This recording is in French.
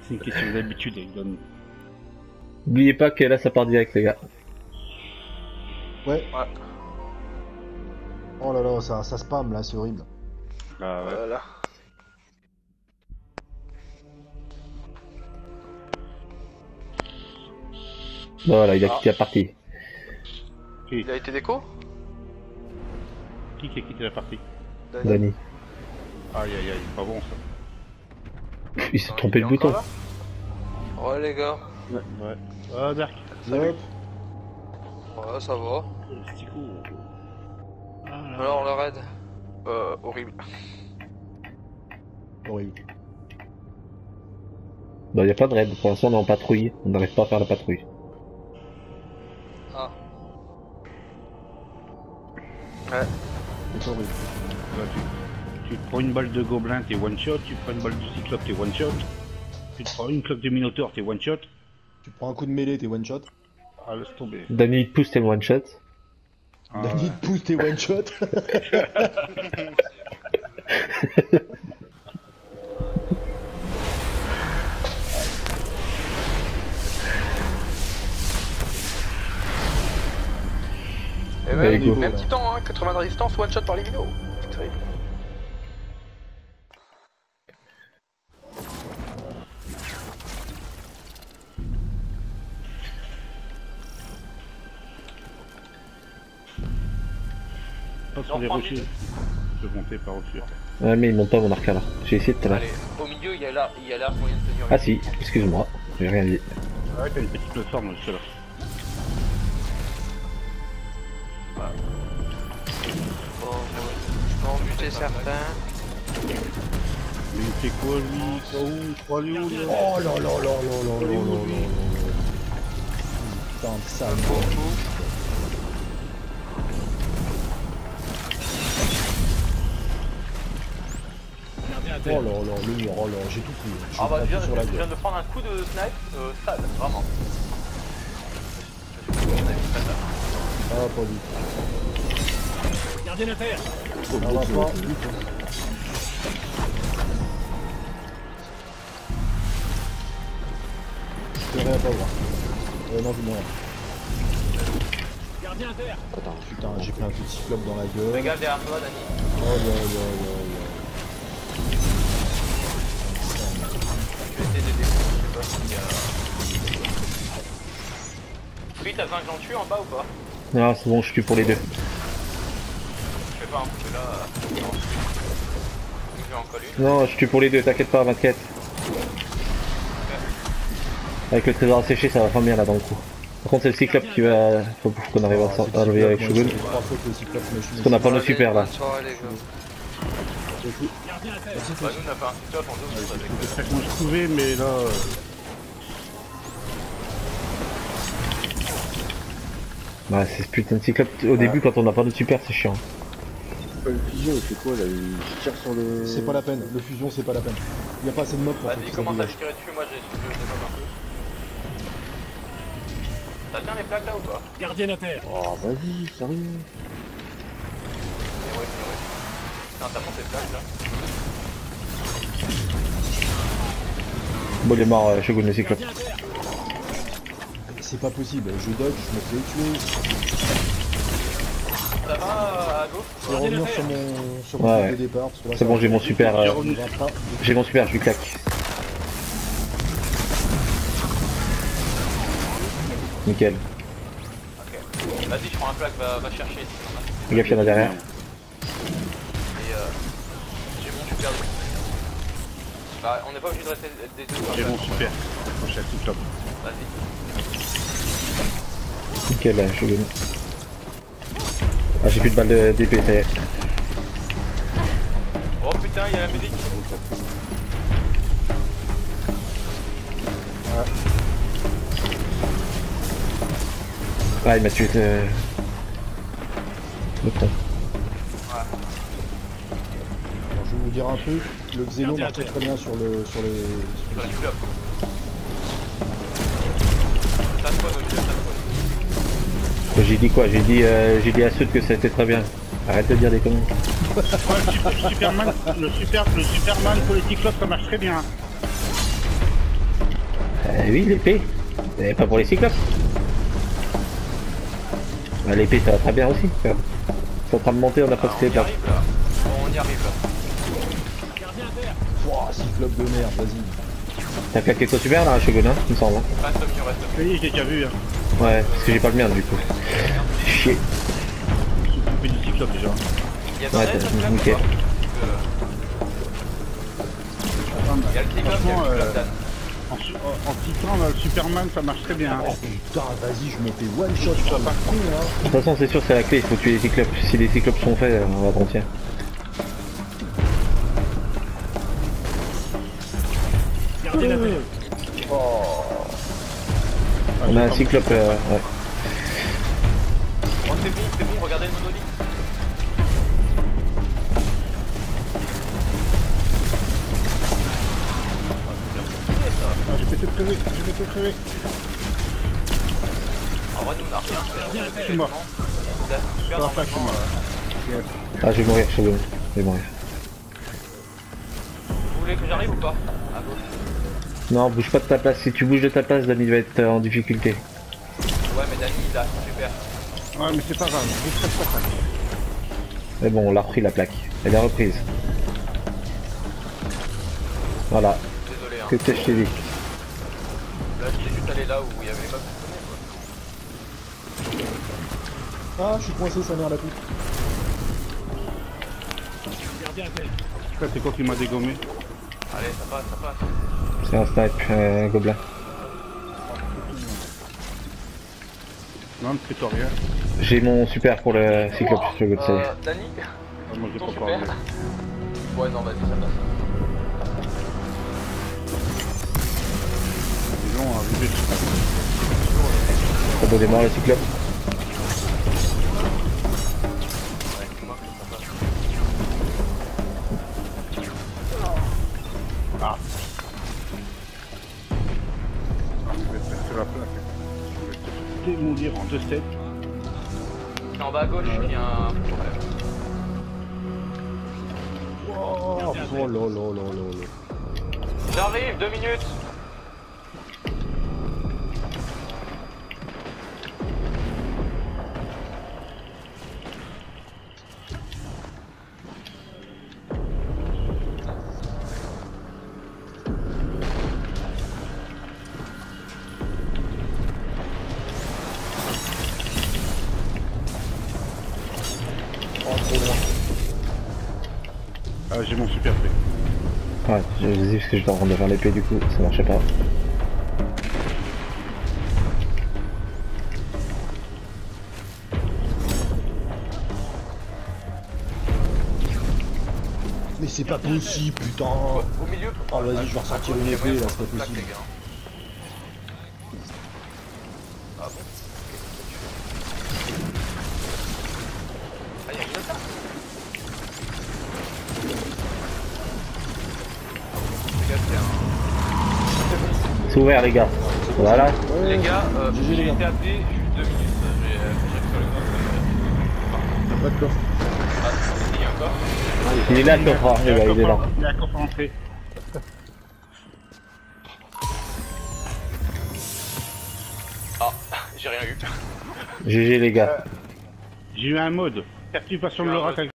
C'est une question d'habitude avec Don. N'oubliez pas que là ça part direct les gars. Ouais. Oh là là, ça spam là, c'est horrible. Ah ouais. Voilà. Bon, voilà, il a quitté la partie. Qui Il a été déco a quitté la partie? Dani. Aïe aïe aïe, pas bon ça. Il s'est Non, trompé il de est bouton. encore là Ouais les gars. Ouais. Ah Dark. Salut. Hop. Ouais, ça va. C'est cool. Ah, là. Alors le raid horrible. Horrible. Bah y a pas de raid, pour l'instant on est en patrouille, on n'arrive pas à faire la patrouille. Ah. Ouais. C'est horrible. Là, tu te prends une balle de gobelin, t'es one shot. Tu prends une balle de cyclope, t'es one shot. Tu te prends une cloque de minotaure, t'es one shot. Tu prends un coup de mêlée, t'es one shot. Ah, laisse tomber. Dani il te pousse, t'es le one shot. Ah, Dani ouais. te pousse, t'es one shot. Et Allez, même, go. même petit temps, hein, 80 de résistance, one shot par les vidéos. C'est terrible. Pas sur les rochers. Je vais monter par au-dessus. Ouais mais il monte pas mon arc là. J'ai essayé tout à l'heure. Allez, au milieu, il y a l'air moyen de tenir. Ah si, excuse-moi, j'ai rien dit. Ah ouais, t'as une petite plateforme juste là. Bon, je peux en buter certains. Mais il fait quoi lui? Pas où? Je crois lui où là? Oh là là là là là là là là. Putain de sale. Oh là là, le mur, oh là, j'ai tout pris. Je suis Ah bah, parti sur la je viens gueule. de prendre un coup de snipe sale, vraiment. Ah, pas du tout. Gardien la terre. Ça va pas du tout. Je peux rien pas voir. Non, du moins. Gardien à terre. Attends, putain, j'ai pris un coup de cyclope dans la gueule. Regarde derrière toi, Dani. Oh là là là là. Je vais essayer d'aider. Je sais pas s'il y a. Oui, t'as besoin que j'en tue en bas ou pas? Non c'est bon, je tue pour les deux. Je sais pas, hein, parce que là. Non. Je vais en coller une. Non, je tue pour les deux, t'inquiète pas, 24. Avec le trésor asséché ça va pas bien là dans le coup. Par contre c'est le cyclope qui va... Faut qu'on arrive à enlever avec Shogun. Parce qu'on a pas nos super là. Bonne soirée, les gars. Gardien à terre. Bah, nous, on a fait un sit-up en double avec. C'est ça que moi je trouvais, mais là. Bah c'est ce putain de cyclope, au début quand on a pas de super c'est chiant. Le fusion il fait quoi là? Il tire sur le... C'est pas la peine, le fusion c'est pas la peine. Il y a pas assez de mobs pour faire Vas-y, que ça commence à dégage. lui tirer dessus, moi j'ai su que je développe un peu. T'as bien les plaques là ou pas? Gardien à terre. Oh vas-y, sérieux. Mais ouais. Putain, t'as monté les plaques là. Bon il est mort Shogun le cyclope. Gardien à terre. C'est pas possible, je dodge, je me fais tuer. Ça va à gauche? Je vais revenir sur mon Ouais, truc ouais. de départ. Parce que là, C'est bon j'ai mon super, ça va pas. j'ai mon super, je lui claque. Nickel. Ok. Vas-y, je prends un plaque, va chercher. Fais gaffe, il y en a derrière. Et j'ai mon super. Bah, on n'est pas obligé de rester des deux. J'ai mon super. Moi je suis à cyclope. Vas-y. Nickel Shogun. Ah j'ai plus de balles d'épée, ça y est. Oh putain, il y a la musique. Ah il m'a tué le con. Alors, je vais vous dire un truc, le Xéno marche très bien sur les... Sur les clubs. Ça se pose au milieu, ça se pose. J'ai dit quoi? J'ai dit à Sud que ça a été très bien. Arrête de dire des conneries. Ouais, le Superman pour les cyclopes ça marche très bien. Oui, l'épée. Mais pas pour les cyclopes. Bah, l'épée, ça va très bien aussi. C'est en train de monter, on n'a pas Ah, de on y clé. arrive là. Bon, on y arrive là. Ouah, cyclope de merde, vas-y. T'as claqué ton super là, Shogun, hein, il me semble. Hein. Reste mieux, reste mieux. Ça y est, je l'ai déjà vu. Hein. Ouais, parce que j'ai pas le mien du coup. Chier. Je suis occupé du cyclope déjà. Il y a Ouais, des t'as- raids, là, nickel. ou pas Il y a le cyclope, il y a le Franchement, cyclope, Dan. en titan, là, le Superman, ça marche très bien. Oh putain, vas-y, je me fais one shot sur le con là. De toute façon, c'est sûr, c'est la clé, il faut tuer les cyclopes. Si les cyclopes sont faits, on va mentir. On a un cyclope, ouais. Oh, c'est bon, regardez le monolithe. Ah, je vais te crever, je vais te crever. En vrai, nous, on a rien fait. Je suis mort. Super Ça va pas, je suis normalement. mort. Ah, je vais mourir, Shogun. Je vais mourir. Vous voulez que j'arrive ou pas? À gauche. Non, bouge pas de ta place. Si tu bouges de ta place, Dani va être en difficulté. Ouais, mais Dani, il a super. Ouais, mais c'est pas grave, je stresse pas ça. Mais bon, on l'a repris la plaque. Elle est reprise. Voilà, Désolé, hein. que je t'ai dit. Là, j'étais juste allé là où il y avait les mobs. Ah, je suis coincé, sa mère la pute. Ça, c'est quoi qui m'a dégommé? Allez, ça passe, ça passe. C'est un snipe, gobelin. Non, ne fais-toi rien. J'ai mon super pour le cyclope, Shogun, ça y est. Dani, Ah, moi, j'ai ton pas super. parlé. Ouais, non, vas-y, ça passe. Ils vont arriver. Ça peut démarrer le cyclope. Ouais, c'est moi que ça passe. Ah, je vais te faire sur la plaque. Je vais te démolir en 2-7. C'est en bas à gauche qu'il y a un problème. Oh, oh là là là là là. J'arrive, 2 minutes. Oh, trop loin. Ah, j'ai mon super P. Ouais, vas-y, parce que j'étais en train de faire l'épée du coup, ça marchait pas. Mais c'est pas possible, putain. Au milieu. Oh, vas-y, je vais ressortir une épée là, c'est pas possible. Ah bon? Ah, y'a une attaque. Les gars, c'est un... C'est ouvert, les gars. Voilà. Les gars, GG, les j'ai gars. été appelé juste 2 minutes. J'ai sur le coffre. Pas de coffre. Ah, il y a encore. Il est là, le coffre, les gars, il est là. Il y a un coffre à entrer. Ah, j'ai rien eu. GG, les gars. J'ai eu un mode. Perturbation de l'aura.